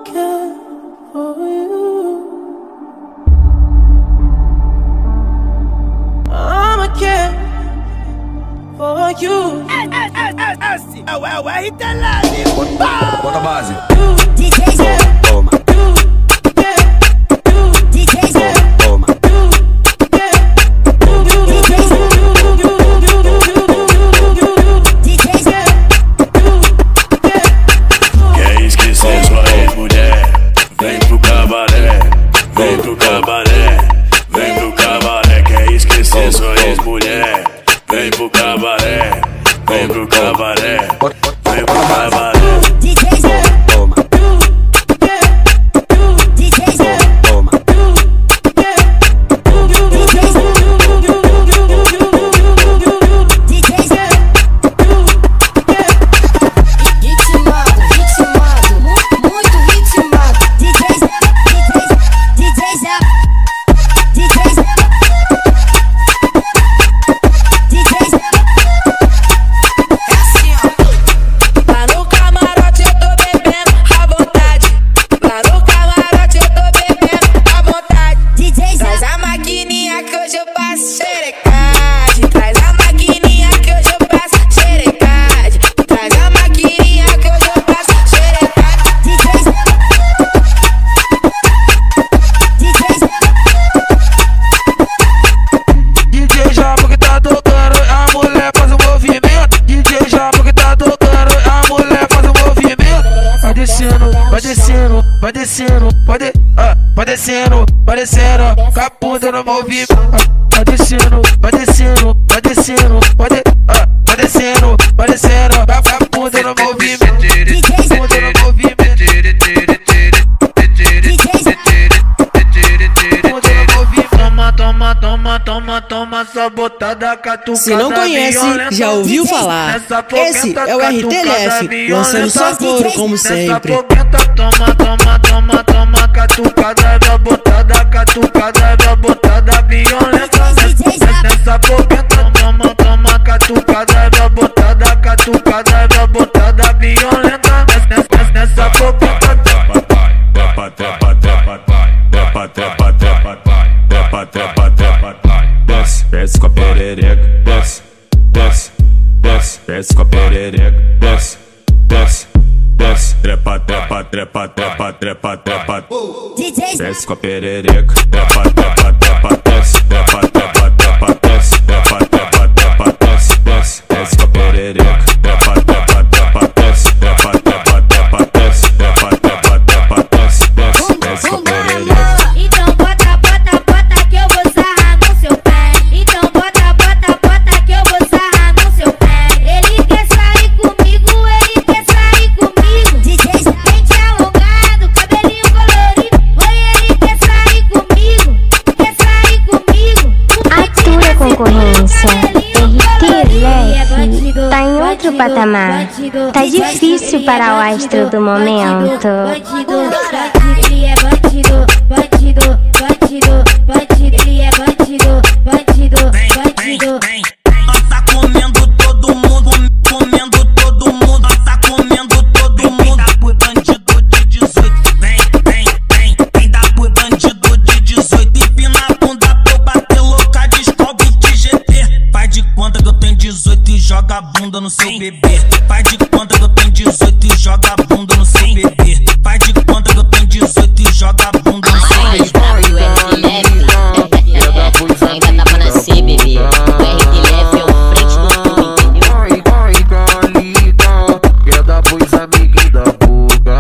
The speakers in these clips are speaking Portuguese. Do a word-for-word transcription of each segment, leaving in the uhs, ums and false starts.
care for you. I'ma care for you. É o R T L. Bota a base. D J Zé. Toma. D J Zé. Toma. Quer esquecer sua ex-mulher? Vem pro cabaré, vem pro cabaré, vem pro cabaré. Quer esquecer sua ex-mulher? Vem pro cabaré, vem pro cabaré, vem pro cabaré. D J Zé. Toma. D J Zé. Toma. Ritmado, ritmado, muito ritmado. D J Zé, D J Zé, D J Zé, D J Zé. É assim, ó. Lá no camarote eu tô bebendo à vontade. Lá no camarote eu tô bebendo à vontade. D J Zé. Traz a maquininha que hoje eu passo xerecagem. Traz a maquininha que hoje eu passo xerecagem. Traz a maquininha que hoje eu passo xerecagem. D J Zé. D J Zé. D J já porque tá tocando, a mulher faz um movimento. D J já porque tá tocando, a mulher faz um movimento. Vai descendo, vai descendo, vai descendo, vai de, ah, vai descendo, vai descendo, com a bunda no movimento. Ah, vai descendo, vai descendo, vai descendo, vai de, ah, vai descendo, vai descendo, com a bunda no movimento. D J Zé. Bunda no movimento. D J Zé. Toma, toma, toma, toma, toma, só botada catucada. Se não conhece, já ouviu falar. Esse é o R T L F, lançando só couro como sempre. Toma, toma, toma, toma, catucada, já botada, catucada, já botada violenta. Nessa boqueta, toma, toma, catucada, já botada, catucada, já botada violenta. Nessa boqueta, Trepa, trepa, trepa, trepa, trepa, trepa, trepa, trepa, trepa, desce, desce com a perereca, desce, desce, desce, desce com a perereca, desce, desce, desce, trepa, trepa, trepa, trepa, trepa, trepa, D J Zé. desce com a perereca, trepa, trepa, trepa, desce, trepa, trepa, trepa, desce, trepa, trepa, trepa, desce, desce, desce com a perereca, trepa, trepa, trepa, desce, trepa, trepa, trepa, desce, trepa, trepa, trepa, desce, desce, desce com a perereca. Então bota, bota, bota que eu vou sarrar no seu pé. Então bota, bota, bota que eu vou sarrar no seu pé. Ele quer sair comigo, ele quer sair comigo. D J Zé. Pente alongado, cabelinho colorido. Oi, ele quer sair comigo, quer sair comigo. Atura concorrência. R T L F tá em outro patamar. Tá difícil para o astro do momento. Bandido, bandido, ele é bandido, bandido, bandido, bandido, ele é bandido, bandido, bandido. Nós tá comendo todo mundo, comendo todo mundo. Nós tá comendo todo mundo. Dá por bandido de dezoito. Vem, vem, vem, vem dá por bandido de dezoito. Empina a bunda pra eu bater louca, descobre de G T. Faz de conta que eu tenho dezoito e joga a bunda no seu bebê. Faz de conta que eu tenho dezoito e joga a bunda no seu bebê. Faz de conta que eu tenho dezoito e joga a bunda no seu bebê. Ainda tá pra nascer, bebê. O R T L F é o frente do tudo, entendeu? Ai, ai, Galita, quer dar pois amiga da boca.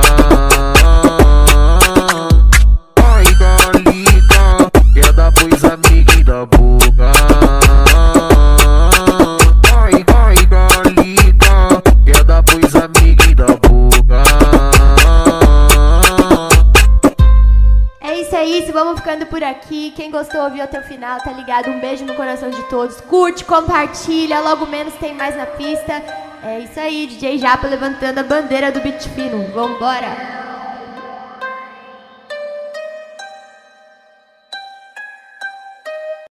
Ai, Galita, quer dar pois amiga da boca. Ai, ai, Galita, quer dar pois amiga da boca. É isso, é isso, vamos ficando por aqui. Quem gostou, ouviu até o final, tá ligado? Um beijo no coração de todos. Curte, compartilha, logo menos tem mais na pista. É isso aí, D J Japa levantando a bandeira do beat fino. Vambora!